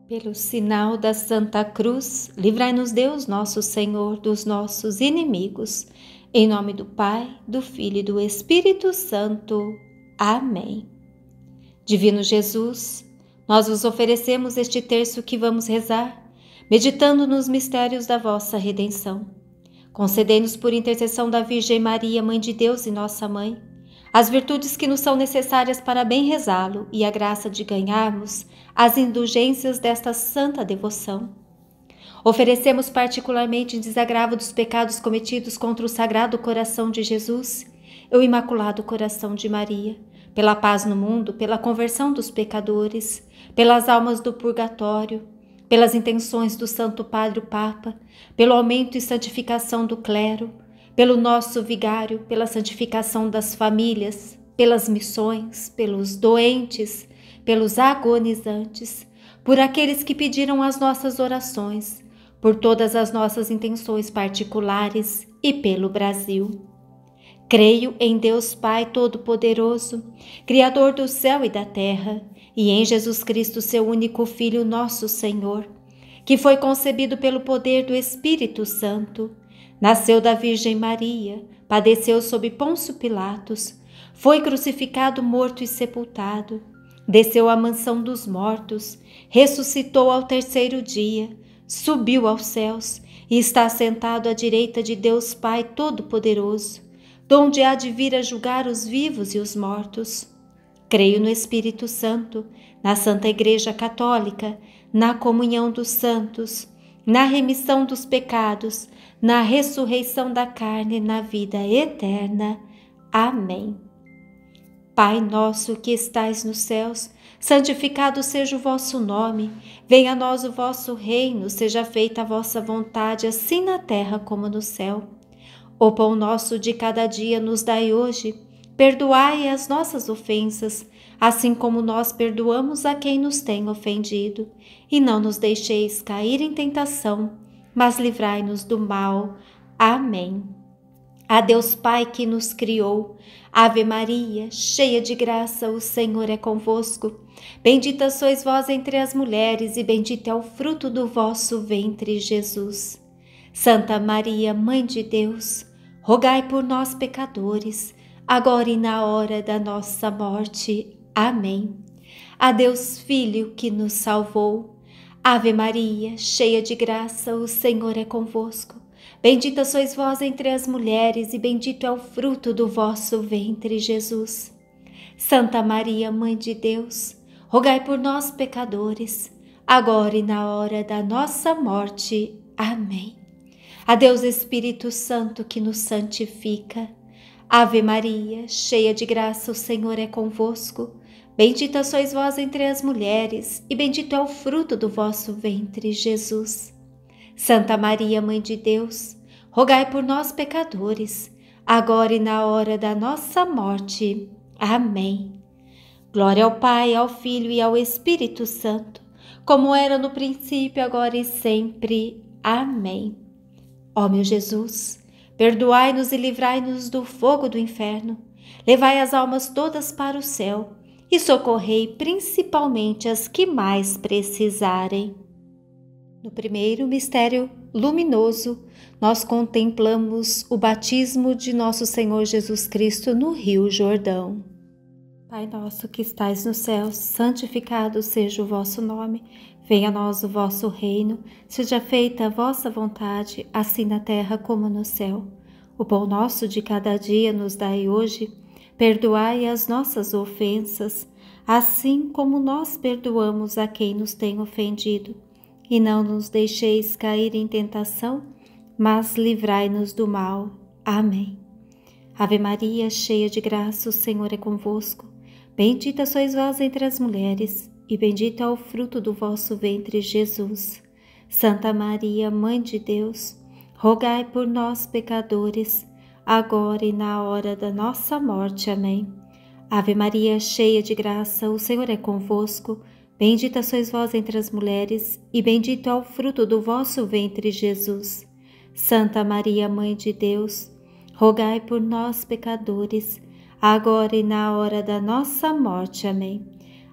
Pelo sinal da Santa Cruz, livrai-nos Deus nosso Senhor dos nossos inimigos. Em nome do Pai, do Filho e do Espírito Santo. Amém. Divino Jesus, nós vos oferecemos este terço que vamos rezar, meditando nos mistérios da vossa redenção. Concedei-nos por intercessão da Virgem Maria, Mãe de Deus e nossa Mãe, as virtudes que nos são necessárias para bem rezá-lo e a graça de ganharmos as indulgências desta santa devoção. Oferecemos particularmente em desagravo dos pecados cometidos contra o Sagrado Coração de Jesus e o Imaculado Coração de Maria, pela paz no mundo, pela conversão dos pecadores, pelas almas do purgatório, pelas intenções do Santo Padre o Papa, pelo aumento e santificação do clero, pelo nosso vigário, pela santificação das famílias, pelas missões, pelos doentes, pelos agonizantes, por aqueles que pediram as nossas orações, por todas as nossas intenções particulares e pelo Brasil. Creio em Deus Pai Todo-Poderoso, Criador do céu e da terra, e em Jesus Cristo, seu único Filho, nosso Senhor, que foi concebido pelo poder do Espírito Santo, nasceu da Virgem Maria, padeceu sob Pôncio Pilatos, foi crucificado, morto e sepultado, desceu à mansão dos mortos, ressuscitou ao terceiro dia, subiu aos céus e está sentado à direita de Deus Pai Todo-Poderoso, donde há de vir a julgar os vivos e os mortos. Creio no Espírito Santo, na Santa Igreja Católica, na comunhão dos santos, na remissão dos pecados, na ressurreição da carne e na vida eterna. Amém. Pai nosso que estais nos céus, santificado seja o vosso nome, venha a nós o vosso reino, seja feita a vossa vontade, assim na terra como no céu. O pão nosso de cada dia nos dai hoje, perdoai as nossas ofensas, assim como nós perdoamos a quem nos tem ofendido, e não nos deixeis cair em tentação, mas livrai-nos do mal. Amém. A Deus Pai que nos criou, Ave Maria, cheia de graça, o Senhor é convosco. Bendita sois vós entre as mulheres, e bendito é o fruto do vosso ventre, Jesus. Santa Maria, Mãe de Deus, rogai por nós, pecadores, agora e na hora da nossa morte. Amém. A Deus Filho que nos salvou. Ave Maria, cheia de graça, o Senhor é convosco. Bendita sois vós entre as mulheres, e bendito é o fruto do vosso ventre, Jesus. Santa Maria, Mãe de Deus, rogai por nós, pecadores, agora e na hora da nossa morte. Amém. A Deus Espírito Santo que nos santifica. Ave Maria, cheia de graça, o Senhor é convosco. Bendita sois vós entre as mulheres, e bendito é o fruto do vosso ventre, Jesus. Santa Maria, Mãe de Deus, rogai por nós, pecadores, agora e na hora da nossa morte. Amém. Glória ao Pai, ao Filho e ao Espírito Santo, como era no princípio, agora e sempre. Amém. Ó meu Jesus, perdoai-nos e livrai-nos do fogo do inferno, levai as almas todas para o céu e socorrei principalmente as que mais precisarem. No primeiro mistério luminoso, nós contemplamos o batismo de nosso Senhor Jesus Cristo no Rio Jordão. Pai nosso que estais no céu, santificado seja o vosso nome. Venha a nós o vosso reino, seja feita a vossa vontade, assim na terra como no céu. O pão nosso de cada dia nos dai hoje. Perdoai as nossas ofensas, assim como nós perdoamos a quem nos tem ofendido. E não nos deixeis cair em tentação, mas livrai-nos do mal. Amém. Ave Maria, cheia de graça, o Senhor é convosco. Bendita sois vós entre as mulheres, e bendito é o fruto do vosso ventre, Jesus. Santa Maria, Mãe de Deus, rogai por nós, pecadores, agora e na hora da nossa morte. Amém. Ave Maria, cheia de graça, o Senhor é convosco. Bendita sois vós entre as mulheres, e bendito é o fruto do vosso ventre, Jesus. Santa Maria, Mãe de Deus, rogai por nós, pecadores, agora e na hora da nossa morte. Amém.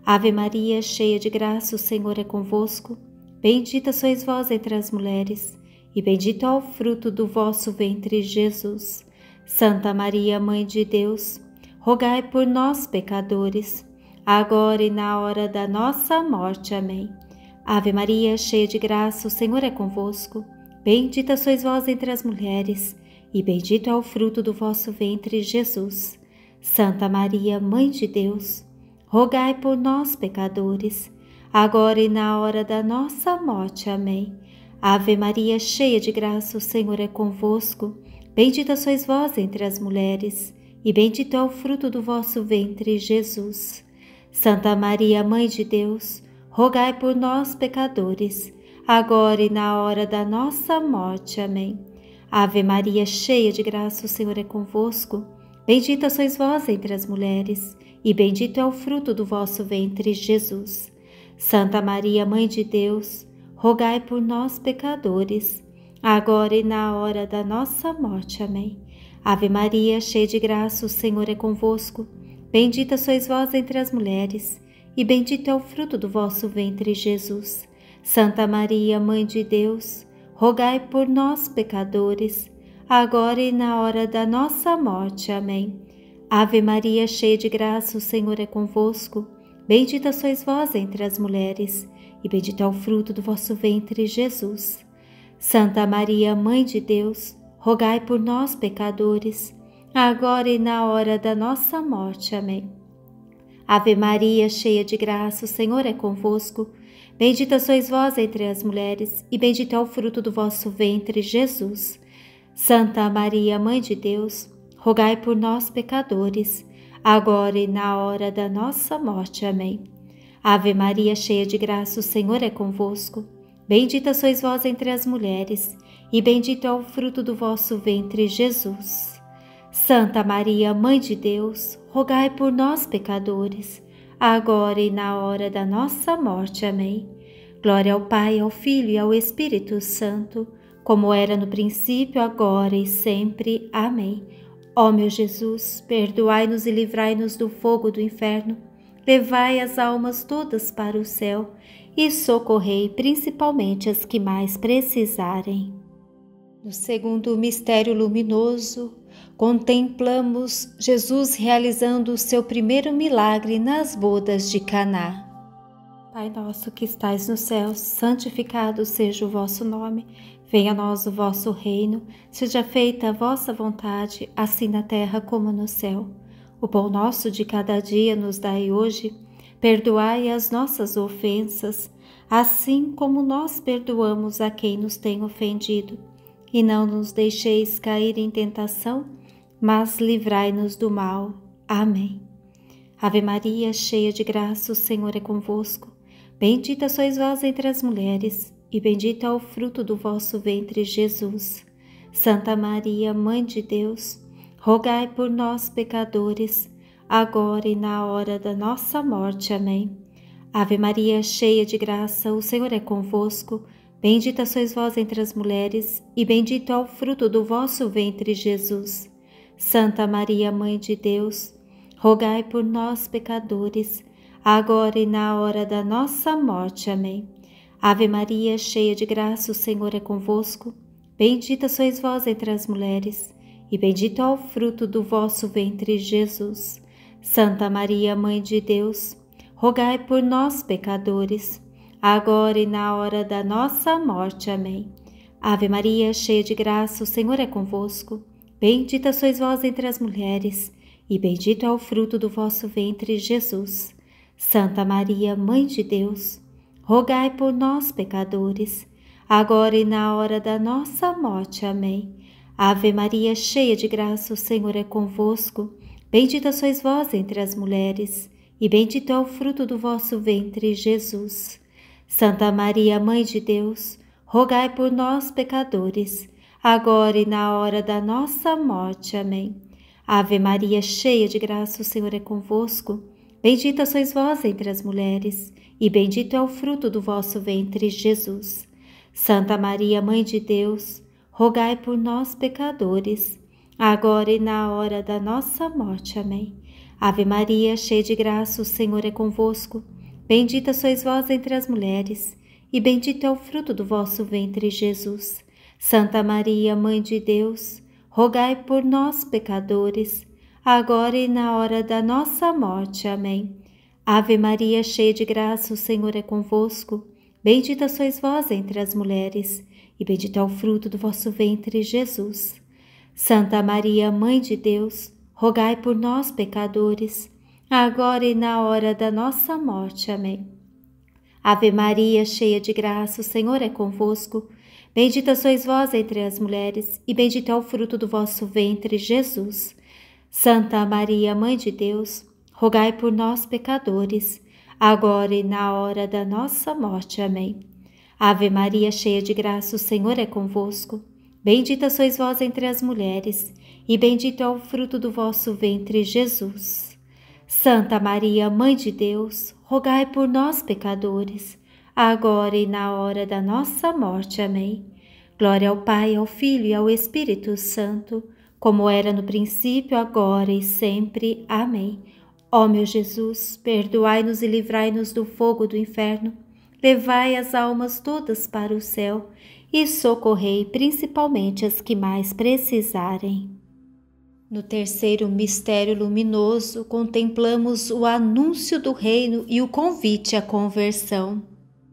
Ave Maria, cheia de graça, o Senhor é convosco. Bendita sois vós entre as mulheres, e bendito é o fruto do vosso ventre, Jesus. Santa Maria, Mãe de Deus, rogai por nós, pecadores, agora e na hora da nossa morte. Amém. Ave Maria, cheia de graça, o Senhor é convosco. Bendita sois vós entre as mulheres, e bendito é o fruto do vosso ventre, Jesus. Santa Maria, Mãe de Deus, rogai por nós, pecadores, agora e na hora da nossa morte. Amém. Ave Maria, cheia de graça, o Senhor é convosco. Bendita sois vós entre as mulheres, e bendito é o fruto do vosso ventre, Jesus. Santa Maria, Mãe de Deus, rogai por nós, pecadores, agora e na hora da nossa morte. Amém. Ave Maria, cheia de graça, o Senhor é convosco. Bendita sois vós entre as mulheres, e bendito é o fruto do vosso ventre, Jesus. Santa Maria, Mãe de Deus, rogai por nós, pecadores, agora e na hora da nossa morte. Amém. Ave Maria, cheia de graça, o Senhor é convosco. Bendita sois vós entre as mulheres, e bendito é o fruto do vosso ventre, Jesus. Santa Maria, Mãe de Deus, rogai por nós, pecadores, agora e na hora da nossa morte. Amém. Ave Maria, cheia de graça, o Senhor é convosco. Bendita sois vós entre as mulheres, e bendito é o fruto do vosso ventre, Jesus. Santa Maria, Mãe de Deus, rogai por nós, pecadores, agora e na hora da nossa morte. Amém. Ave Maria, cheia de graça, o Senhor é convosco. Bendita sois vós entre as mulheres, e bendito é o fruto do vosso ventre, Jesus. Santa Maria, Mãe de Deus, rogai por nós, pecadores, agora e na hora da nossa morte. Amém. Ave Maria, cheia de graça, o Senhor é convosco. Bendita sois vós entre as mulheres, e bendito é o fruto do vosso ventre, Jesus. Santa Maria, Mãe de Deus, rogai por nós, pecadores, agora e na hora da nossa morte. Amém. Glória ao Pai, ao Filho e ao Espírito Santo, como era no princípio, agora e sempre. Amém. Ó meu Jesus, perdoai-nos e livrai-nos do fogo do inferno, levai as almas todas para o céu e socorrei principalmente as que mais precisarem. No segundo mistério luminoso, contemplamos Jesus realizando o seu primeiro milagre nas bodas de Caná. Pai nosso que estais nos céus, santificado seja o vosso nome. Venha a nós o vosso reino, seja feita a vossa vontade, assim na terra como no céu. O pão nosso de cada dia nos dai hoje. Perdoai as nossas ofensas, assim como nós perdoamos a quem nos tem ofendido. E não nos deixeis cair em tentação, mas livrai-nos do mal. Amém. Ave Maria, cheia de graça, o Senhor é convosco. Bendita sois vós entre as mulheres, e bendito é o fruto do vosso ventre, Jesus. Santa Maria, Mãe de Deus, rogai por nós, pecadores, agora e na hora da nossa morte. Amém. Ave Maria, cheia de graça, o Senhor é convosco. Bendita sois vós entre as mulheres, e bendito é o fruto do vosso ventre, Jesus. Santa Maria, Mãe de Deus, rogai por nós, pecadores, agora e na hora da nossa morte. Amém. Ave Maria, cheia de graça, o Senhor é convosco. Bendita sois vós entre as mulheres, e bendito é o fruto do vosso ventre, Jesus. Santa Maria, Mãe de Deus, rogai por nós, pecadores, agora e na hora da nossa morte. Amém. Ave Maria, cheia de graça, o Senhor é convosco. Bendita sois vós entre as mulheres, e bendito é o fruto do vosso ventre, Jesus. Santa Maria, Mãe de Deus, rogai por nós, pecadores, agora e na hora da nossa morte. Amém. Ave Maria, cheia de graça, o Senhor é convosco. Bendita sois vós entre as mulheres, e bendito é o fruto do vosso ventre, Jesus. Santa Maria, Mãe de Deus, rogai por nós, pecadores, agora e na hora da nossa morte. Amém. Ave Maria, cheia de graça, o Senhor é convosco. Bendita sois vós entre as mulheres, e bendito é o fruto do vosso ventre, Jesus. Santa Maria, Mãe de Deus, rogai por nós, pecadores, agora e na hora da nossa morte. Amém. Ave Maria, cheia de graça, o Senhor é convosco. bendita sois vós entre as mulheres, e bendito é o fruto do vosso ventre, Jesus. Santa Maria, Mãe de Deus, rogai por nós, pecadores, agora e na hora da nossa morte. Amém. Ave Maria, cheia de graça, o Senhor é convosco. Bendita sois vós entre as mulheres, e bendito é o fruto do vosso ventre, Jesus. Santa Maria, Mãe de Deus, rogai por nós, pecadores, agora e na hora da nossa morte. Amém. Ave Maria, cheia de graça, o Senhor é convosco. Bendita sois vós entre as mulheres, e bendito é o fruto do vosso ventre, Jesus. Santa Maria, Mãe de Deus, rogai por nós, pecadores, agora e na hora da nossa morte. Amém. Ave Maria, cheia de graça, o Senhor é convosco. Bendita sois vós entre as mulheres, e bendito é o fruto do vosso ventre, Jesus. Santa Maria, Mãe de Deus, rogai por nós, pecadores, agora e na hora da nossa morte. Amém. Glória ao Pai, ao Filho e ao Espírito Santo, como era no princípio, agora e sempre. Amém. Ó meu Jesus, perdoai-nos e livrai-nos do fogo do inferno, levai as almas todas para o céu e socorrei principalmente as que mais precisarem. No terceiro mistério luminoso, contemplamos o anúncio do reino e o convite à conversão.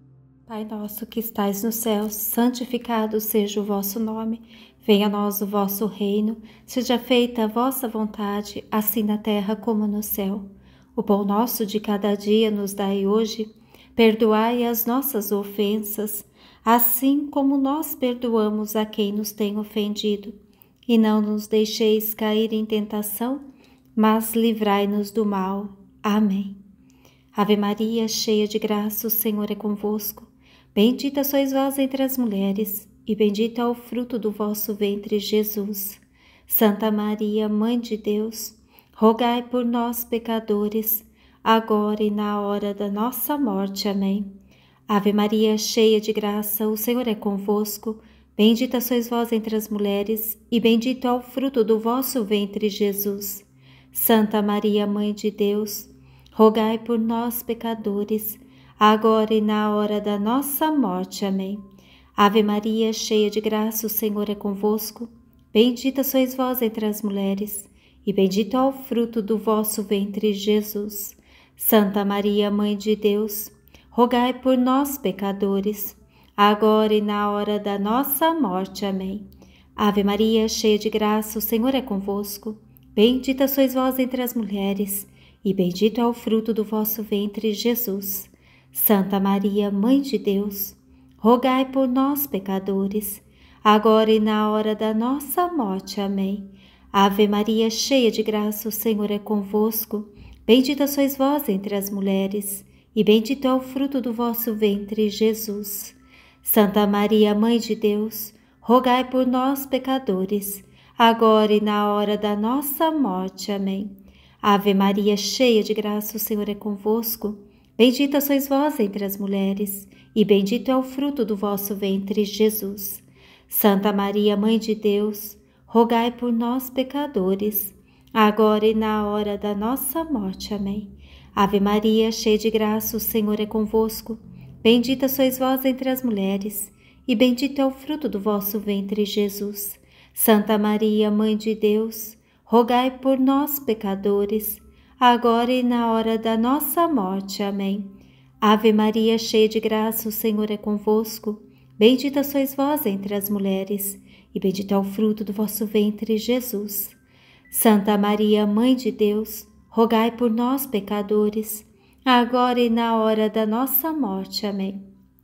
Pai nosso que estais no céu, santificado seja o vosso nome. Venha a nós o vosso reino, seja feita a vossa vontade, assim na terra como no céu. O pão nosso de cada dia nos dai hoje. Perdoai as nossas ofensas, assim como nós perdoamos a quem nos tem ofendido. E não nos deixeis cair em tentação, mas livrai-nos do mal. Amém. Ave Maria, cheia de graça, o Senhor é convosco. Bendita sois vós entre as mulheres, e bendito é o fruto do vosso ventre, Jesus. Santa Maria, Mãe de Deus, rogai por nós, pecadores, agora e na hora da nossa morte. Amém. Ave Maria, cheia de graça, o Senhor é convosco. Bendita sois vós entre as mulheres, e bendito é o fruto do vosso ventre, Jesus. Santa Maria, Mãe de Deus, rogai por nós, pecadores, agora e na hora da nossa morte. Amém. Ave Maria, cheia de graça, o Senhor é convosco. Bendita sois vós entre as mulheres, e bendito é o fruto do vosso ventre, Jesus. Santa Maria, Mãe de Deus, rogai por nós, pecadores, agora e na hora da nossa morte. Amém. Ave Maria, cheia de graça, o Senhor é convosco. Bendita sois vós entre as mulheres, e bendito é o fruto do vosso ventre, Jesus. Santa Maria, Mãe de Deus, rogai por nós, pecadores, agora e na hora da nossa morte. Amém. Ave Maria, cheia de graça, o Senhor é convosco. Bendita sois vós entre as mulheres, e bendito é o fruto do vosso ventre, Jesus. Santa Maria, Mãe de Deus, rogai por nós, pecadores, agora e na hora da nossa morte. Amém. Ave Maria, cheia de graça, o Senhor é convosco. Bendita sois vós entre as mulheres, e bendito é o fruto do vosso ventre, Jesus. Santa Maria, Mãe de Deus, rogai por nós, pecadores, agora e na hora da nossa morte. Amém. Ave Maria, cheia de graça, o Senhor é convosco. Bendita sois vós entre as mulheres, e bendito é o fruto do vosso ventre, Jesus. Santa Maria, Mãe de Deus, rogai por nós, pecadores, agora e na hora da nossa morte. Amém. Ave Maria, cheia de graça, o Senhor é convosco. Bendita sois vós entre as mulheres, e bendito é o fruto do vosso ventre, Jesus. Santa Maria, Mãe de Deus, rogai por nós, pecadores, agora e na hora da nossa morte. Amém.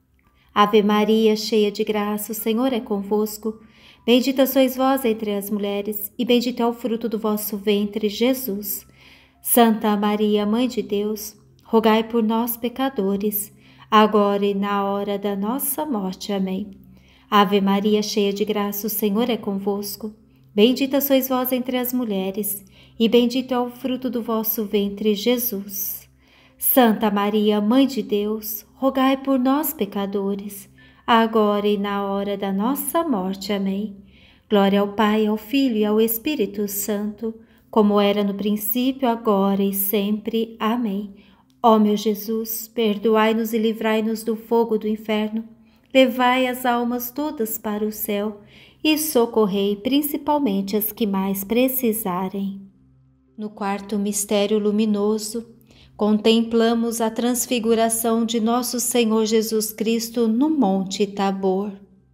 Ave Maria, cheia de graça, o Senhor é convosco. Bendita sois vós entre as mulheres, e bendito é o fruto do vosso ventre, Jesus. Santa Maria, Mãe de Deus, rogai por nós, pecadores, agora e na hora da nossa morte. Amém. Ave Maria, cheia de graça, o Senhor é convosco. Bendita sois vós entre as mulheres, e bendito é o fruto do vosso ventre, Jesus. Santa Maria, Mãe de Deus, rogai por nós, pecadores, agora e na hora da nossa morte. Amém. Glória ao Pai, ao Filho e ao Espírito Santo, como era no princípio, agora e sempre. Amém. Ó meu Jesus, perdoai-nos e livrai-nos do fogo do inferno, levai as almas todas para o céu e socorrei principalmente as que mais precisarem. No quarto mistério luminoso, contemplamos a transfiguração de nosso Senhor Jesus Cristo no Monte Tabor.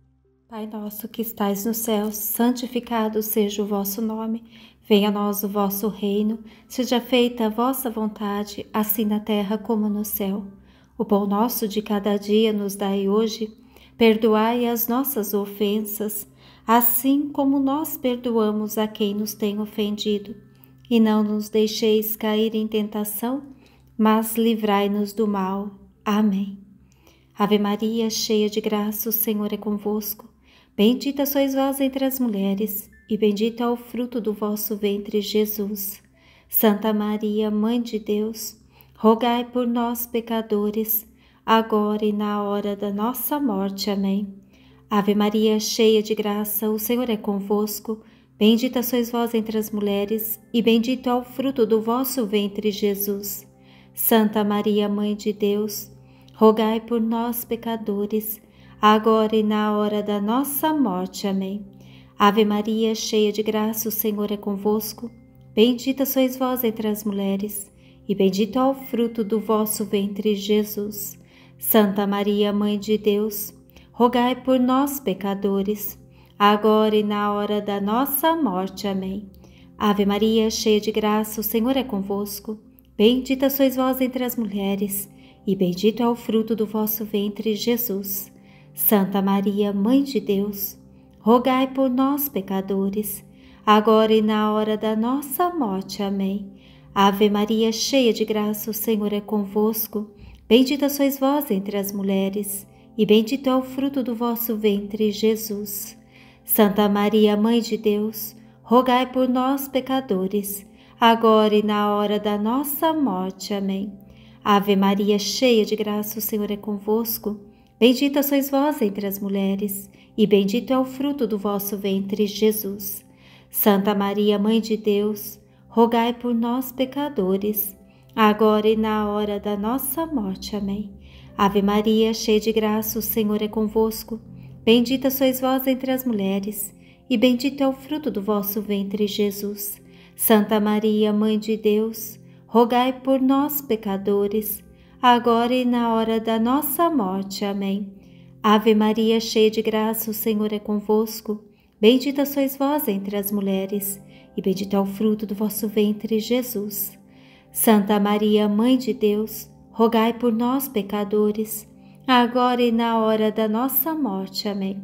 Pai nosso que estais no céu, santificado seja o vosso nome. Venha a nós o vosso reino, seja feita a vossa vontade, assim na terra como no céu. O pão nosso de cada dia nos dai hoje, perdoai as nossas ofensas, assim como nós perdoamos a quem nos tem ofendido. E não nos deixeis cair em tentação, mas livrai-nos do mal. Amém. Ave Maria, cheia de graça, o Senhor é convosco. Bendita sois vós entre as mulheres, e bendito é o fruto do vosso ventre, Jesus. Santa Maria, Mãe de Deus, rogai por nós, pecadores, agora e na hora da nossa morte. Amém. Ave Maria, cheia de graça, o Senhor é convosco. Bendita sois vós entre as mulheres, e bendito é o fruto do vosso ventre, Jesus. Santa Maria, Mãe de Deus, rogai por nós, pecadores, agora e na hora da nossa morte. Amém. Ave Maria, cheia de graça, o Senhor é convosco. Bendita sois vós entre as mulheres, e bendito é o fruto do vosso ventre, Jesus. Santa Maria, Mãe de Deus, rogai por nós, pecadores, agora e na hora da nossa morte. Amém. Ave Maria, cheia de graça, o Senhor é convosco. Bendita sois vós entre as mulheres, e bendito é o fruto do vosso ventre, Jesus. Santa Maria, Mãe de Deus, rogai por nós, pecadores, agora e na hora da nossa morte. Amém. Ave Maria, cheia de graça, o Senhor é convosco. Bendita sois vós entre as mulheres, e bendito é o fruto do vosso ventre, Jesus. Santa Maria, Mãe de Deus, rogai por nós, pecadores, agora e na hora da nossa morte. Amém. Ave Maria, cheia de graça, o Senhor é convosco. Bendita sois vós entre as mulheres, e bendito é o fruto do vosso ventre, Jesus. Santa Maria, Mãe de Deus, rogai por nós, pecadores, agora e na hora da nossa morte. Amém. Ave Maria, cheia de graça, o Senhor é convosco. Bendita sois vós entre as mulheres, e bendito é o fruto do vosso ventre, Jesus. Santa Maria, Mãe de Deus, rogai por nós, pecadores, agora e na hora da nossa morte. Amém. Ave Maria, cheia de graça, o Senhor é convosco. Bendita sois vós entre as mulheres, e bendito é o fruto do vosso ventre, Jesus. Santa Maria, Mãe de Deus, rogai por nós, pecadores, agora e na hora da nossa morte. Amém.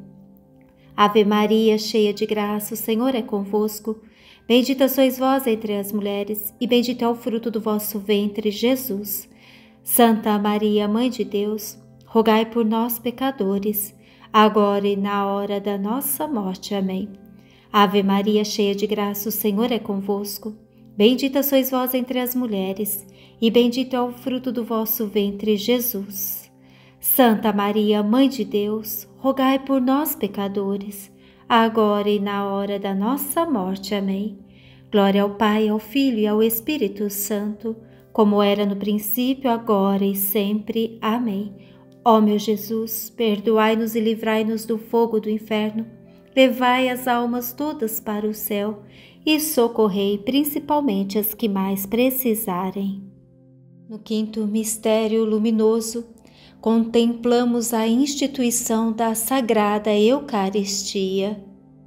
Ave Maria, cheia de graça, o Senhor é convosco. Bendita sois vós entre as mulheres, e bendito é o fruto do vosso ventre, Jesus. Santa Maria, Mãe de Deus, rogai por nós, pecadores, agora e na hora da nossa morte. Amém. Ave Maria, cheia de graça, o Senhor é convosco. Bendita sois vós entre as mulheres, e bendito é o fruto do vosso ventre, Jesus. Santa Maria, Mãe de Deus, rogai por nós, pecadores, agora e na hora da nossa morte. Amém. Glória ao Pai, ao Filho e ao Espírito Santo, como era no princípio, agora e sempre. Amém. Ó meu Jesus, perdoai-nos e livrai-nos do fogo do inferno, levai as almas todas para o céu e socorrei principalmente as que mais precisarem. No quinto mistério luminoso, contemplamos a instituição da Sagrada Eucaristia.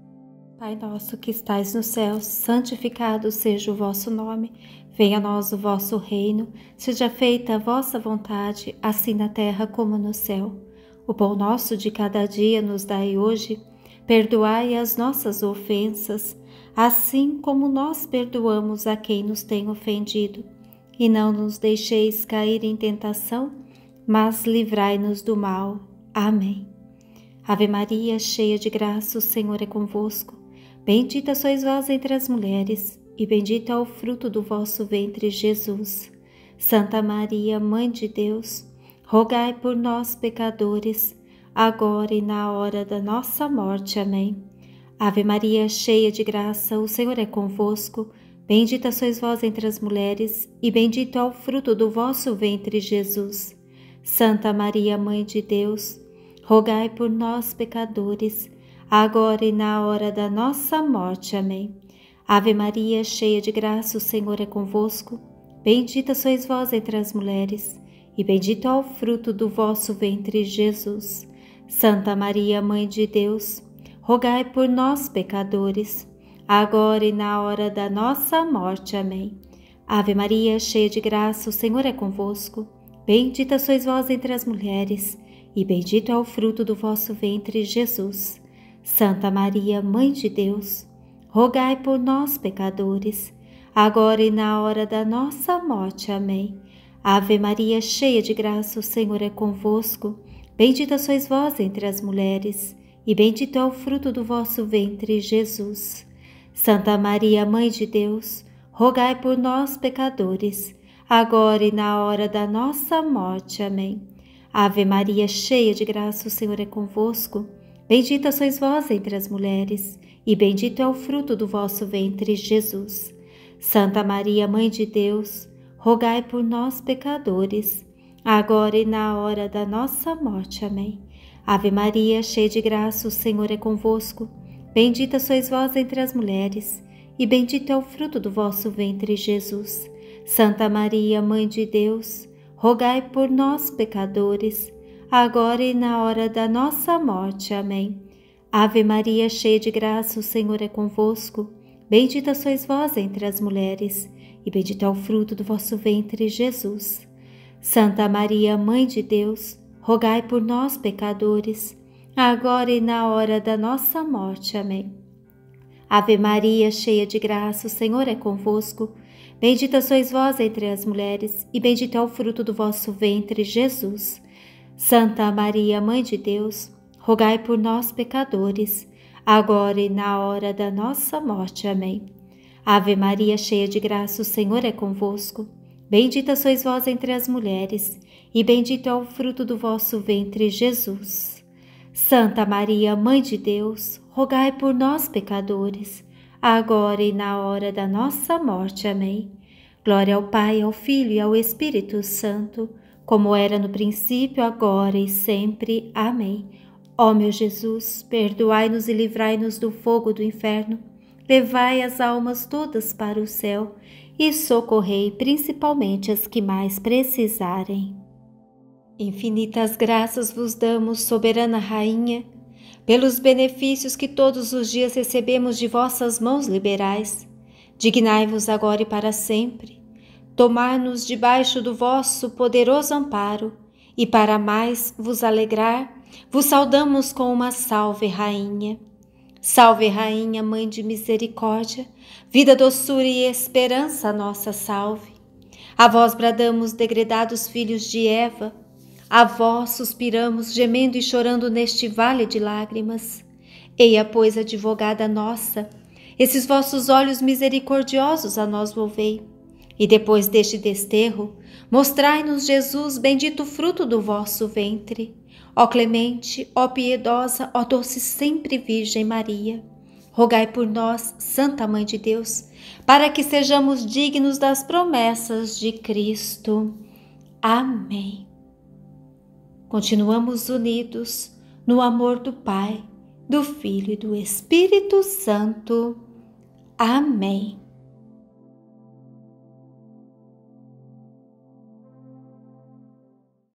Pai nosso que estais no céu, santificado seja o vosso nome. Venha a nós o vosso reino, seja feita a vossa vontade, assim na terra como no céu. O pão nosso de cada dia nos dai hoje. Perdoai as nossas ofensas, assim como nós perdoamos a quem nos tem ofendido. E não nos deixeis cair em tentação, mas livrai-nos do mal. Amém. Ave Maria, cheia de graça, o Senhor é convosco. Bendita sois vós entre as mulheres, e bendito é o fruto do vosso ventre, Jesus. Santa Maria, Mãe de Deus, rogai por nós, pecadores, agora e na hora da nossa morte. Amém. Ave Maria, cheia de graça, o Senhor é convosco. bendita sois vós entre as mulheres, e bendito é o fruto do vosso ventre, Jesus. Santa Maria, Mãe de Deus, rogai por nós, pecadores, agora e na hora da nossa morte. Amém. Ave Maria, cheia de graça, o Senhor é convosco. Bendita sois vós entre as mulheres, e bendito é o fruto do vosso ventre, Jesus. Santa Maria, Mãe de Deus, rogai por nós, pecadores, agora e na hora da nossa morte. Amém. Ave Maria, cheia de graça, o Senhor é convosco. Bendita sois vós entre as mulheres, e bendito é o fruto do vosso ventre, Jesus. Santa Maria, Mãe de Deus, rogai por nós, pecadores, agora e na hora da nossa morte. Amém. Ave Maria, cheia de graça, o Senhor é convosco. Bendita sois vós entre as mulheres, e bendito é o fruto do vosso ventre, Jesus. Santa Maria, Mãe de Deus, rogai por nós, pecadores, agora e na hora da nossa morte. Amém. Ave Maria, cheia de graça, o Senhor é convosco. Bendita sois vós entre as mulheres, e bendito é o fruto do vosso ventre, Jesus. Santa Maria, Mãe de Deus, rogai por nós, pecadores, agora e na hora da nossa morte. Amém. Ave Maria, cheia de graça, o Senhor é convosco. Bendita sois vós entre as mulheres, e bendito é o fruto do vosso ventre, Jesus. Santa Maria, Mãe de Deus, rogai por nós, pecadores, agora e na hora da nossa morte. Amém. Ave Maria, cheia de graça, o Senhor é convosco. Bendita sois vós entre as mulheres, e bendito é o fruto do vosso ventre, Jesus. Santa Maria, Mãe de Deus, rogai por nós, pecadores, agora e na hora da nossa morte. Amém. Ave Maria, cheia de graça, o Senhor é convosco. Bendita sois vós entre as mulheres, e bendito é o fruto do vosso ventre, Jesus. Santa Maria, Mãe de Deus, rogai por nós, pecadores, agora e na hora da nossa morte. Amém. Ave Maria, cheia de graça, o Senhor é convosco. Bendita sois vós entre as mulheres, e bendito é o fruto do vosso ventre, Jesus. Santa Maria, Mãe de Deus, rogai por nós, pecadores, agora e na hora da nossa morte. Amém. Glória ao Pai, ao Filho e ao Espírito Santo, como era no princípio, agora e sempre. Amém. Ó meu Jesus, perdoai-nos e livrai-nos do fogo do inferno, levai as almas todas para o céu e socorrei principalmente as que mais precisarem. Infinitas graças vos damos, soberana Rainha, pelos benefícios que todos os dias recebemos de vossas mãos liberais. Dignai-vos agora e para sempre tomar-nos debaixo do vosso poderoso amparo, e para mais vos alegrar, vos saudamos com uma salve, Rainha. Salve, Rainha, Mãe de misericórdia, vida, doçura e esperança, nossa salve. A vós bradamos, degredados filhos de Eva, a vós suspiramos, gemendo e chorando neste vale de lágrimas. Eia, pois, advogada nossa, esses vossos olhos misericordiosos a nós volvei, e depois deste desterro, mostrai-nos Jesus, bendito fruto do vosso ventre. Ó clemente, ó piedosa, ó doce sempre Virgem Maria, rogai por nós, Santa Mãe de Deus, para que sejamos dignos das promessas de Cristo. Amém. Continuamos unidos no amor do Pai, do Filho e do Espírito Santo. Amém.